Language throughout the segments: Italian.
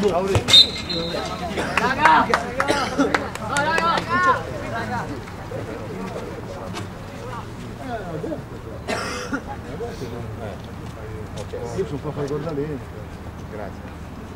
Io sono proprio guardare. Grazie.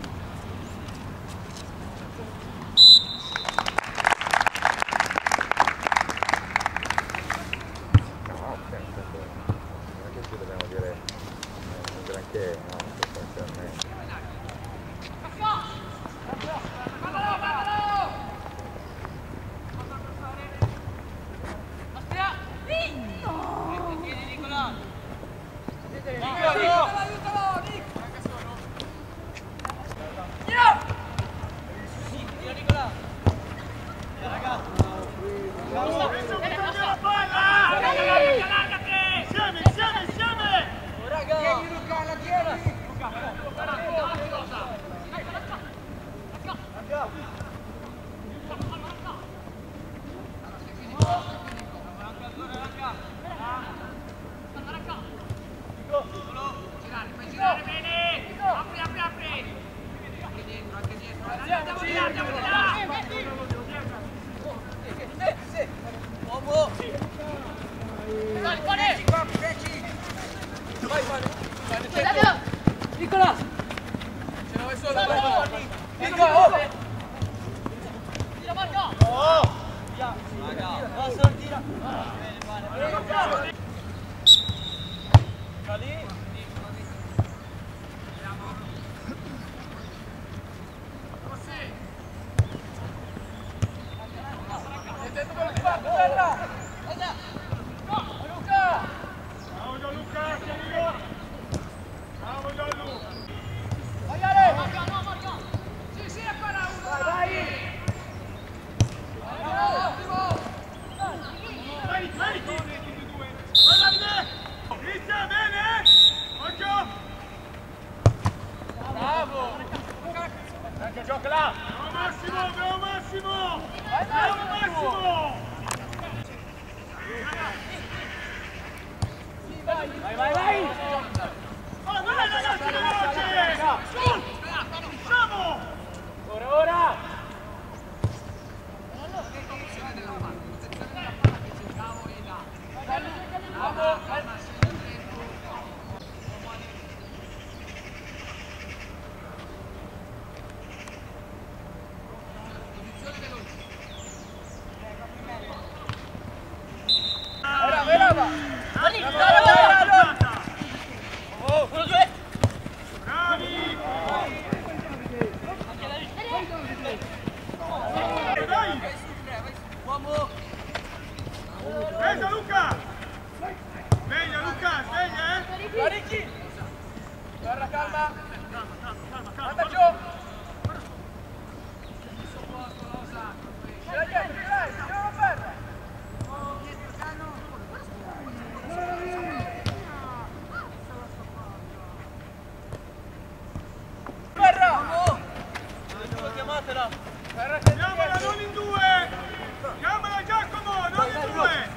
Chiamala non in due! Chiamala Giacomo, non in due!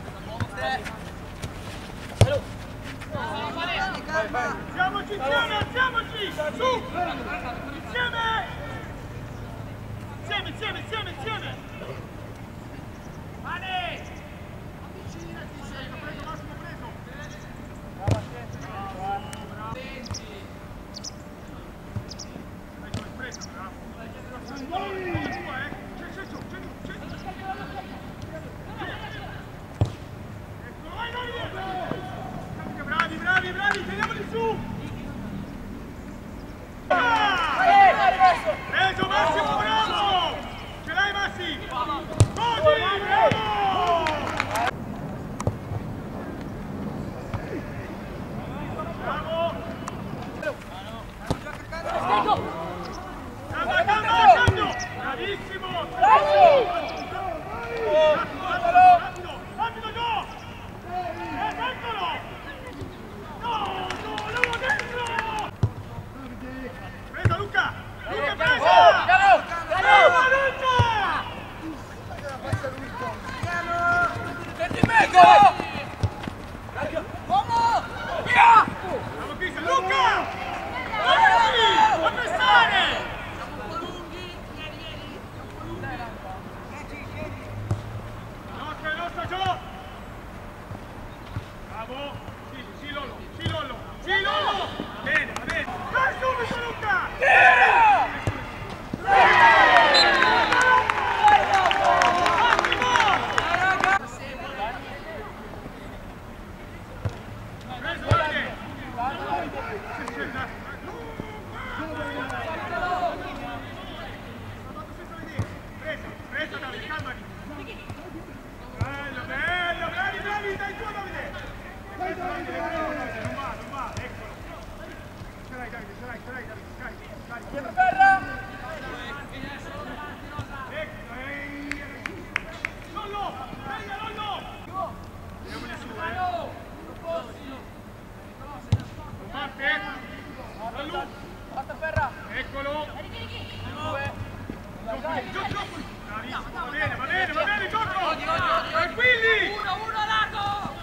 Alziamoci insieme, alziamoci! Su! Insieme! Insieme! Mane! Avvicinati, sei, l'ho preso, Massimo, preso! Bravi, teniamoli su! Preso Massimo, bravo! Ce l'hai Massi! Così, bravo! Cambio! Bravissimo! Rapido, go! Eccolo! No, dentro! Presa Luca! Presa! Eccolo! Va bene, gioco! Tranquilli! Uno largo!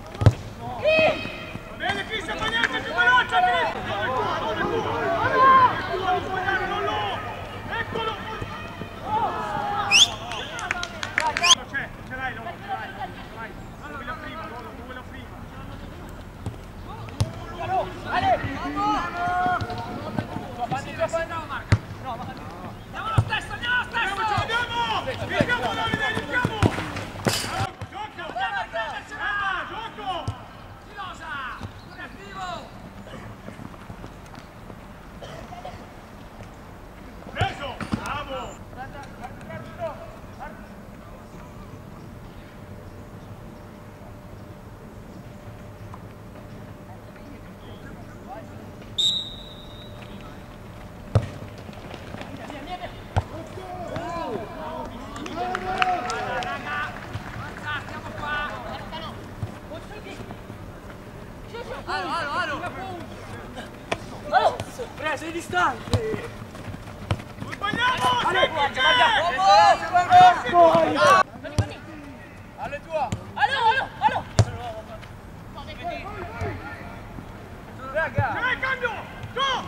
Va bene, chi si appagnate più veloce! Non eccolo! Ce l'hai, Lolo, ce l'hai! Quella prima, Lolo, quella prima! Andiamo lo stesso! Andiamo! Rischiamo, Davide, rischiamo! Gioco! Filosa! Cattivo! Preso! Bravo! Preso i distanti! Non sbagliamo! Semplice! Alle tua! Allo! Raga! Dai, cambio! Go!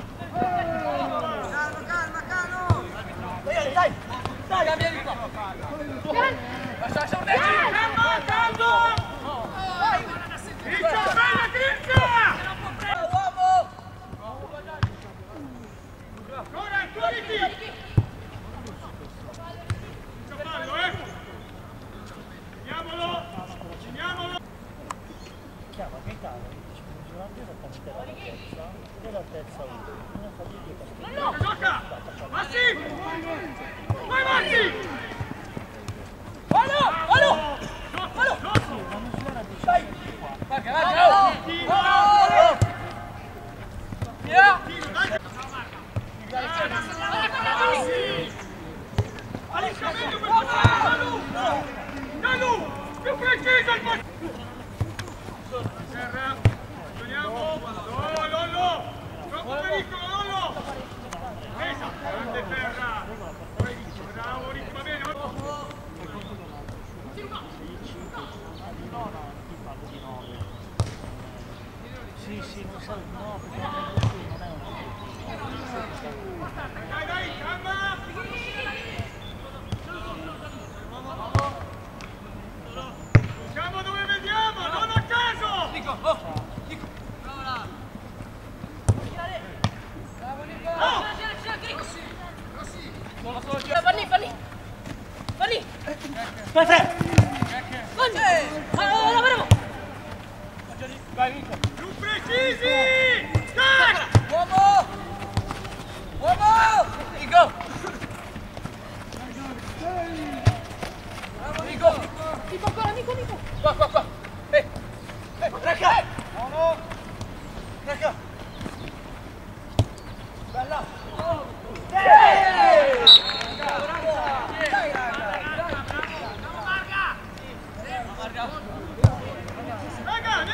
Calma! Dai! Cambia di qua! Lascia un Calma! Vai! Riccia, bella, Riccia! Ancora, tuoniti! Cavallo, Segniamolo! Chiama Gaetano e dice che giocante esattamente la terza una fatica Gioca! Massi! Vai, Massi! Allo! Gioco! una misura di Vai! Via! Nalu! Più preciso il posto! Terra! Torniamo! Lollo! Troppo pericolo, Lollo! Presa! Grande terra! Bravo, Ricci, va bene! Sì, non so, no, perché non è Dai, calma! Siamo dove vediamo, non a caso! Nico! Bravo là! Bravo Nico! Rossi! Fanni! Bravo! Vai Nico! Più precisi! Tac! Uomo! Nico! Bravo Nico! Nico ancora, Nico! Qua! Raga! Raga! Bella! Bravo! Dai raga! Raga,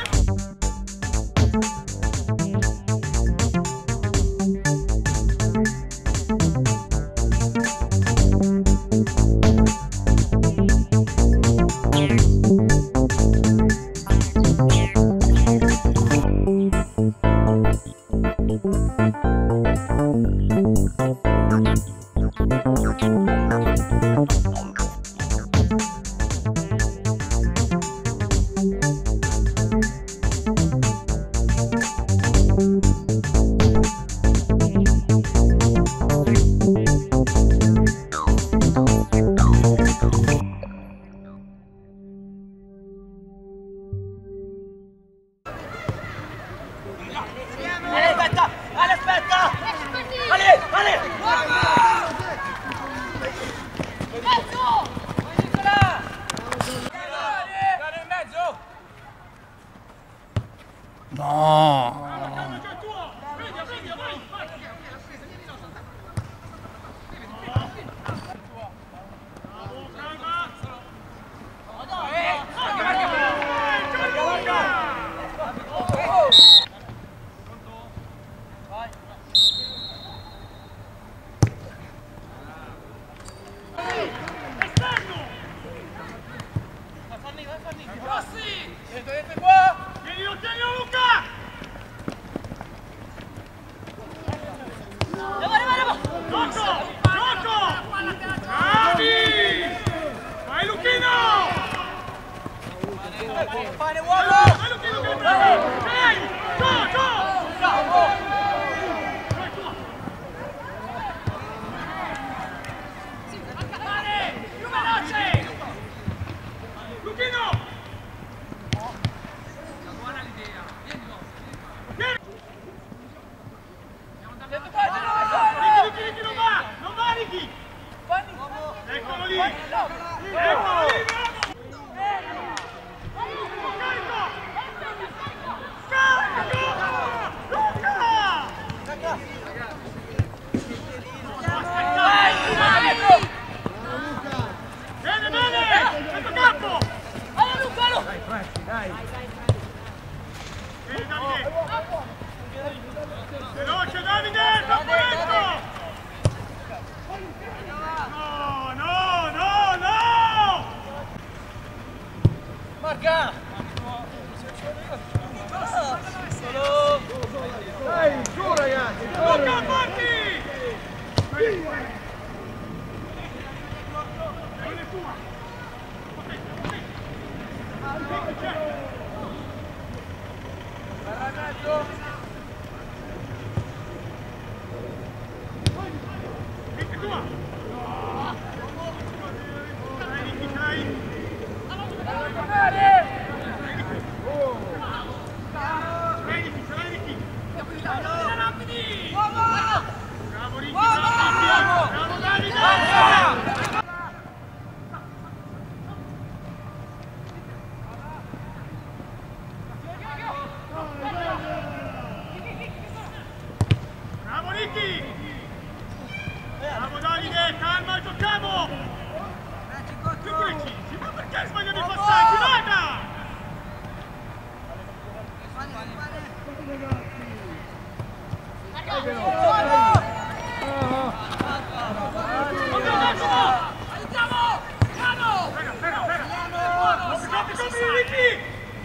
Aspetta! Ale! calma, c'è il tuo! Media, vai! Fare uomo! Eccolo lì! Eccolo lì! Bene, bene! Questo campo! Dai. Bene, Davide! Veloce, Davide! Troppo lento! No! Marca! Dai, giù ragazzi! Tocca a Marchi! Bravo Ricky! Bravo Davide, calma, giochiamo! Più precisi, ma perché sbagliano i passaggi? Vada! Ricky!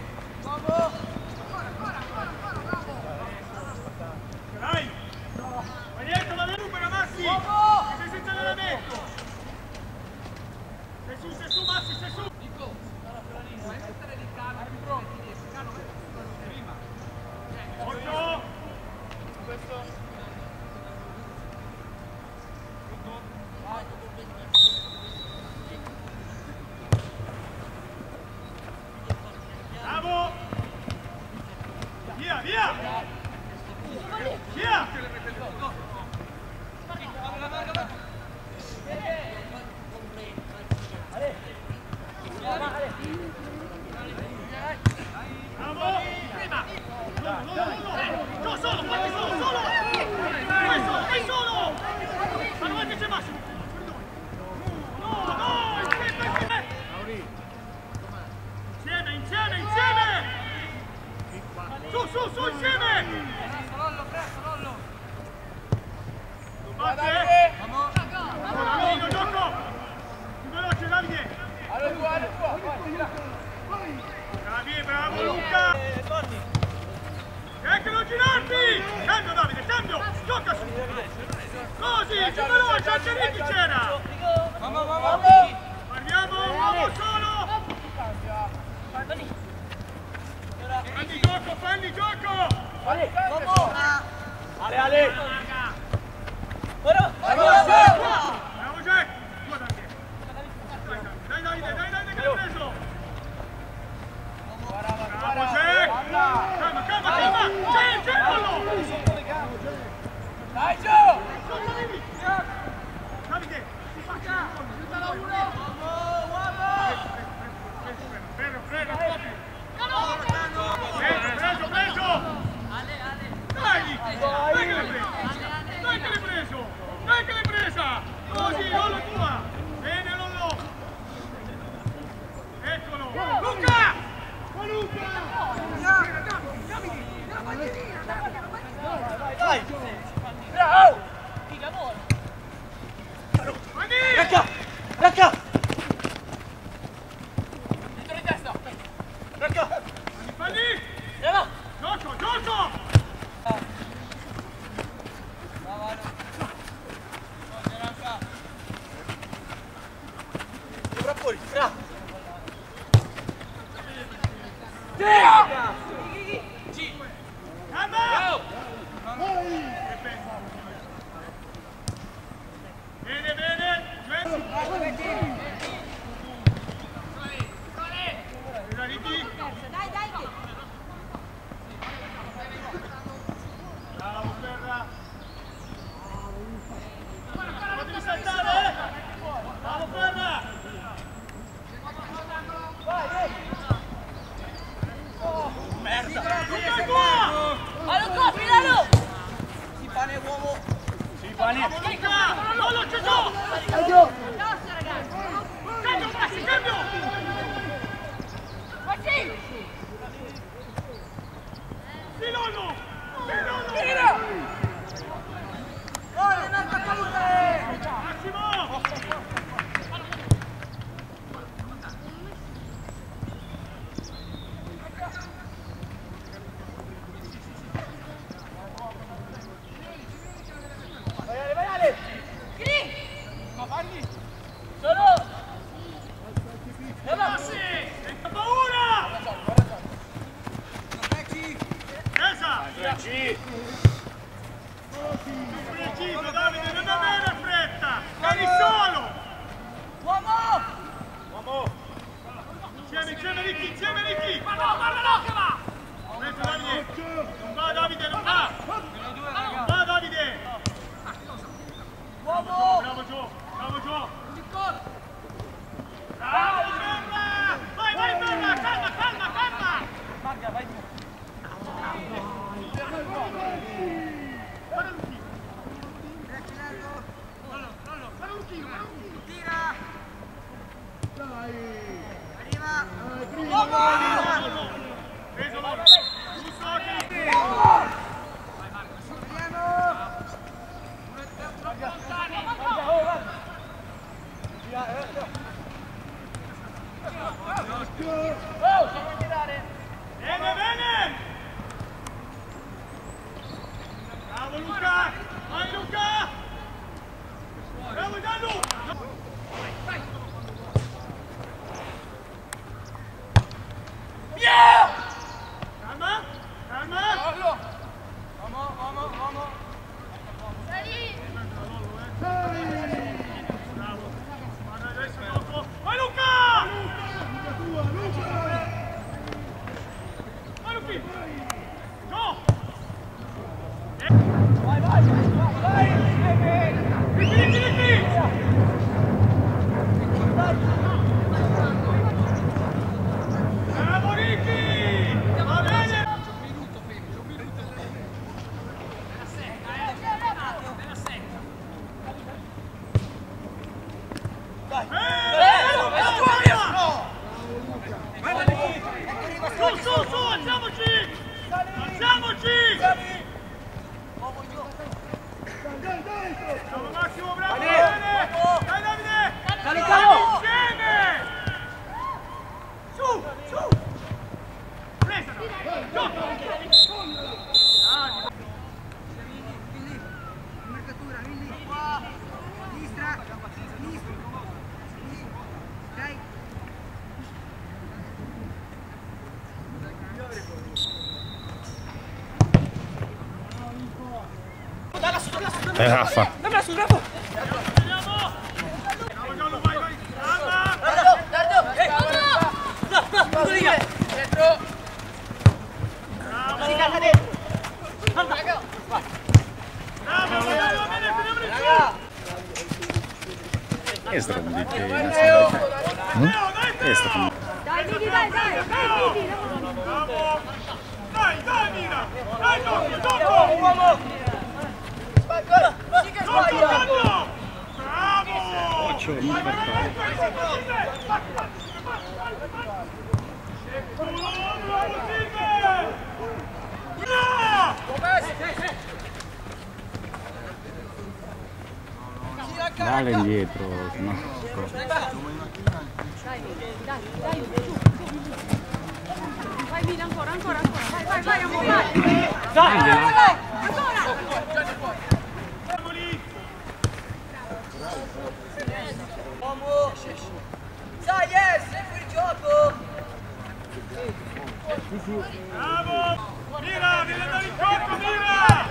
Dai! Ma dietro la recupera Massi! Che sei senza allenamento! Sei su Massi, sei su! Occhio! Bravo! Via, via! Via! Bravo! No, solo, fatti solo! Fai solo! Ma non è che c'è Massimo! No! Insieme! Su, insieme! Rollo! Batte! Vamos! Gioco! Più veloce, Davide! Alle tua! Bravi, bravo Luca! Ecco, non girarti! Cambio Davide, cambio! Gioca su! Così, più veloce, anche Ricky c'era! Parliamo, uomo solo! Falli gioco! Ale! Bravo Jack! Dai Davide, che l'hai preso! Bravo Jack! Calma! C'è! Dai Gio! Davide! Aiutala uno! Prego! Preso! Dai che l'hai presa! Così, Lollo tua! Bene Lollo! Eccolo! Luca! Dai! Bravo! Racca! Dentro di testa! Luca! Lollo, c'è giù! Cambio, Maxi, cambio! Maxi! Sì, Lollo! Sì, Lollo! Tira! Oh, Renato, salute! Massimo! Preciso, Davide, non avere fretta! Vieni solo! Uomo! Insieme Ricky! Guardalo che va! Preso Davide! Non va Davide, non va! Non va Davide! Bravo Gio! Bravo Ferma! Vai Ferma! Calma! Marca, vai. Tira! Dai! Arriva! Preso Lollo! Giusto anche! Bene! Bravo Luca! Vai Luca! Bravo Gianlu! Calma! Uomo! Bravo! Guarda adesso dopo! Vai Luca! Vai Luca! Go! Vai! Ricky! Bravo Ricky! Va bene! Su, alziamoci! Bravo Massimo, bravo! Bene! Dai Davide! Carichiamo! Insieme! Su! Presa! Marcatura, Willy. Sinistra. Dai. Raffa. Dammi sul Raffa. Bravo Gianlu, vai! Dentro. Bravo! Si carica dentro. Bravo, va bene, teniamoli giù! Questo come dite in Leo, nazionale. dai, Questo come Dai, Miri, dai, Miri! bravo! Dai, Mira! Dai, gioco! Uomo. Sì che sbaglia. Bravo! Vai! Dale indietro, no. Dai, su. Vai, Miri, ancora. Vai, ancora. Vai, ancora. Uomo. Sai, sei fuori gioco. Bravo! Mira, devi andare in corpo, Mira!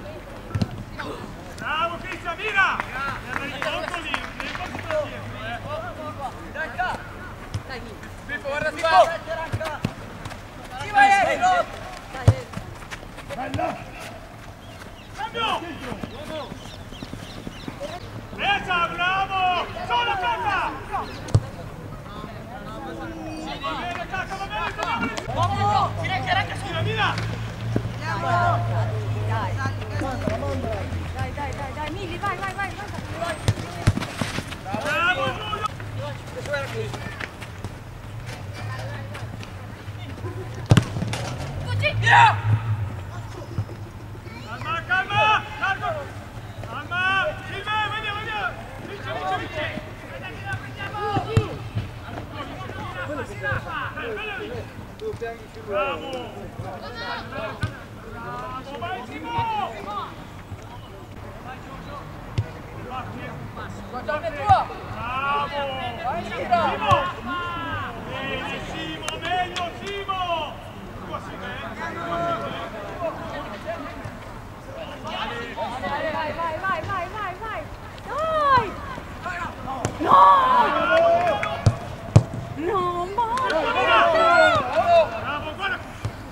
Bravo, Cristian, Mira! Devi andare in corpo lì, devi corpo dietro, Dai, Miri. Pippo, guarda qua. Sì, vai, Cambio! Presa, bravo! Solo Cacca! Va bene, Cacca, va bene! Uomo. Tira anche su. Mira! Dai, Miri, Mili, vai, vai, vai, vai. Bravo Giulio! Calma, calma! Calma! Silve, vedi, vedi! Vince! Bravo! Bravo, vai Simo! Bravo! Vai, Simo! Simo! Bene Simo, meglio Simo! Tua Simo, Vai, vai, vai, vai, vai, vai. Dai! No! No, Bravo, guarda!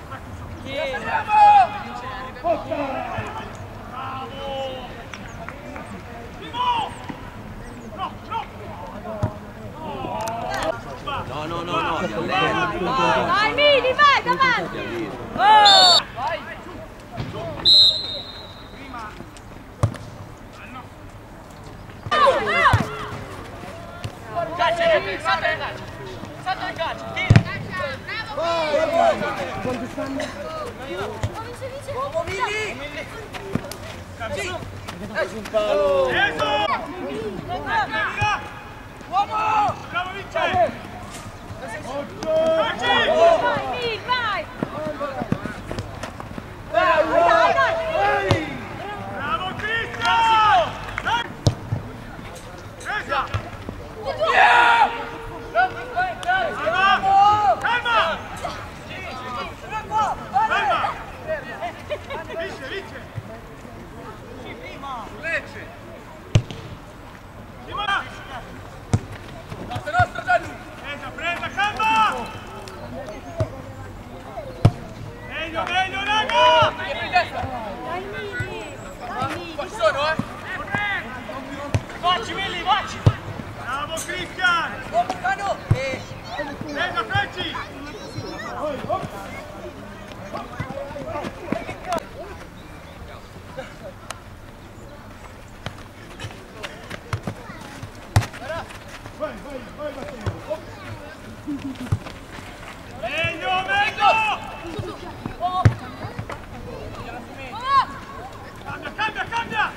Simo! No, no! Vai, Mili, vai, davanti! Vai! Salta il calcio, tira! Uomo Mili! Eso! Uomo! Bravo Vince! Vai, Mili, vai! Dai, dai! Bravo Cristian! Dai! Esa! Calma! Calma! Calma! Vince, vince! Lecce! Simona! Nostro Gianni! Presa, presa, calma! Meglio, meglio, raga! Dietro in destra! Dai, Mili! Dai, Mili! Qua ci sono, Facci, Willy, facci! Bravo Cristian! Uomo Cano! Presa, Franci! Meglio, meglio! Cambia, cambia, cambia!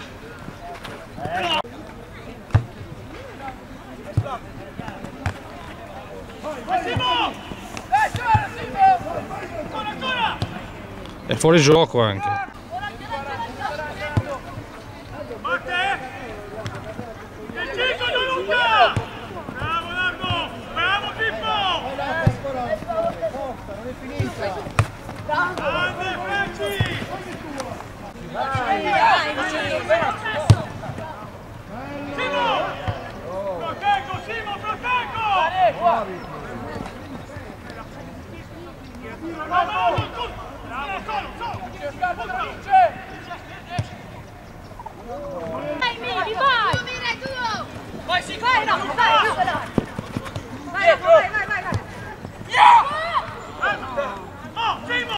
Vai Simo! Simo! Ancora, ancora! È fuori gioco anche. Batte! Il 5 di Luca! Bravo Largo! Bravo Pippo! Non è finita. Grande Franci! Simo! Proteggo, Simo, proteggo! Bravo, solo, solo! Vai, Mili, vai! Vai, sì, Vai, no, vai, no, dai! Vai, vai, vai, vai, vai! Oh, Simo!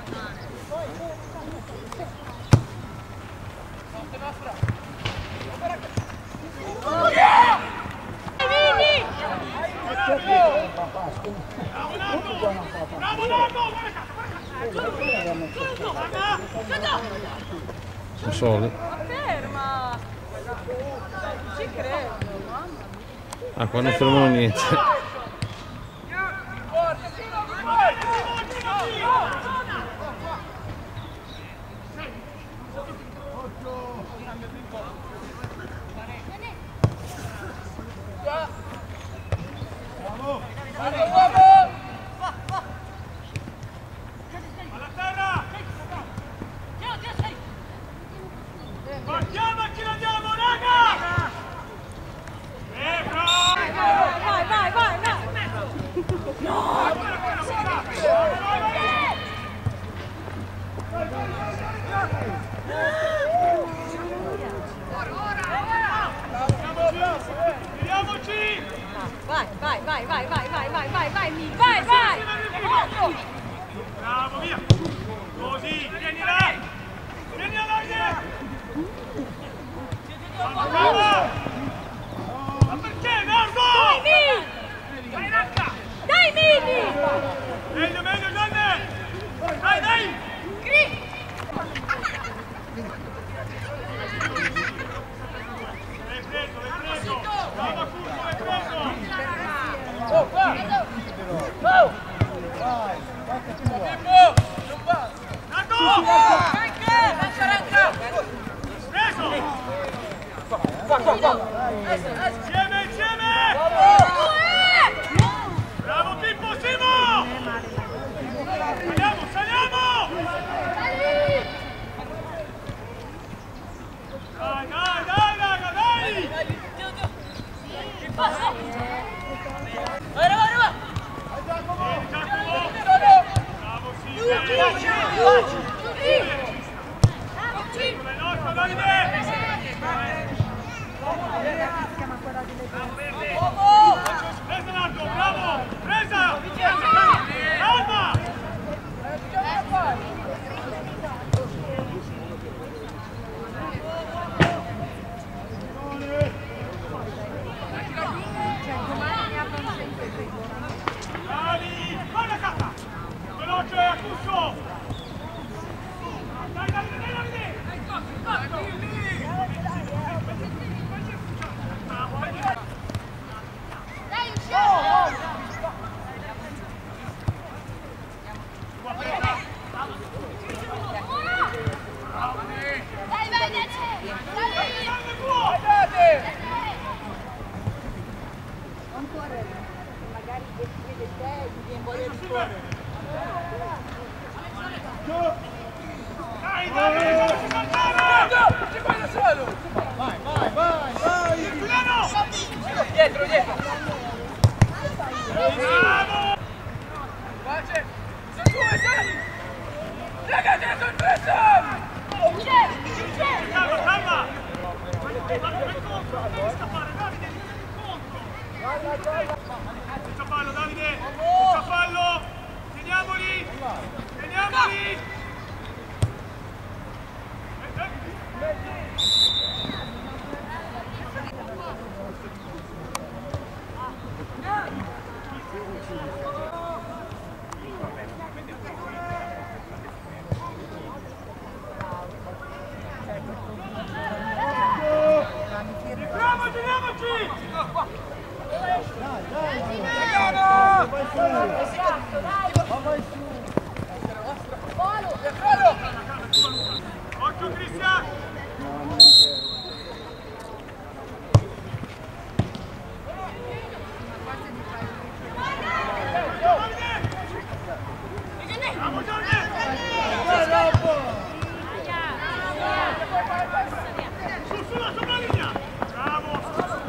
Mili! Bravo, Largo! Sono soli. Ferma! Ci credo, mamma mia. Ah, qua non fermano niente. Alla terra! Guardiamo e ci andiamo, raga! Vai, vai, vai, vai! Tiriamoci! Vai, vai, vai, vai, vai, vai, vai, vai, vai, Mili, vai, vai! Bravo, via! Così, tienila! Tienila, Davide! Ma perché, Nardo? Dai, Mini! Meglio, meglio, Gianne! Dai, dai! L'hai preso, l'hai preso! Brava Curso, l'hai preso! Oh, va! Oh! Nardo! Preso! Insieme, insieme! Bravo Pippo, Simo! Saliamo, saliamo! Dai, dai, dai, raga, dai! Vieni, Giacomo! Bravo, Silvia! Come nostra, Davide! Presa, Nardo, bravo! Presa! Calma! Bravi! Guarda Cata! Veloce, Accusso! Dai, Davide, dai, Davide! Magari vede te, ti viene voglia di correre. Dai, Davide, come si saltare! Ci fai da solo! Vai, vai, vai, vai! Giuliano! Dietro, dietro! Bravo! Pace! Sono due, sali! Raga, dietro il preso! Calma, calma! Vai contro, non devi scappare, Davide, contro! Senza fallo, Davide! Senza fallo! Teniamoli! Teniamoli! Bravo, teniamoci! Occhio Cristian! Bravo Gianni! Sulla sopra linea! Bravo!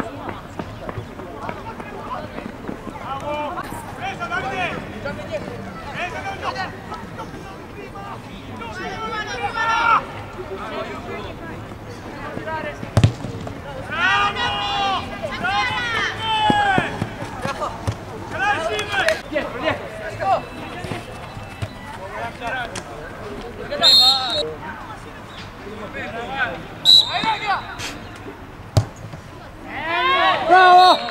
Bravo! Presa Davide! Presa Davide! Bravo! Bravo! Ce l'hai Silve! Dietro, dietro! Let's go! Vai, raga! Bravo!